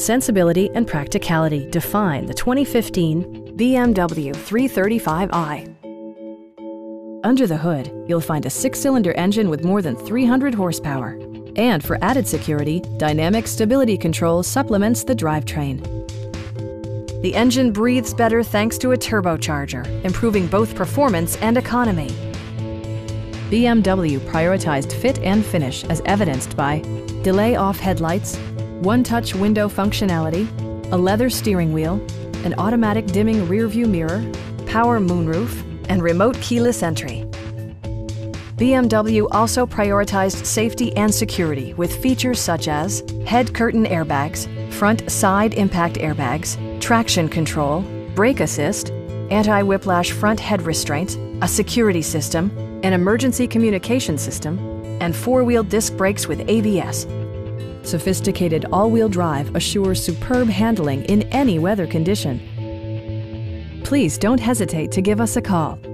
Sensibility and practicality define the 2015 BMW 335i. Under the hood, you'll find a 6-cylinder engine with more than 300 horsepower. And for added security, dynamic stability control supplements the drivetrain. The engine breathes better thanks to a turbocharger, improving both performance and economy. BMW prioritized fit and finish as evidenced by delay-off headlights, one-touch window functionality, a leather steering wheel, an automatic dimming rearview mirror, power moonroof, and remote keyless entry. BMW also prioritized safety and security with features such as head curtain airbags, front side impact airbags, traction control, brake assist, anti-whiplash front head restraints, a security system, an emergency communication system, and 4-wheel disc brakes with ABS. Sophisticated all-wheel drive assures superb handling in any weather condition. Please don't hesitate to give us a call.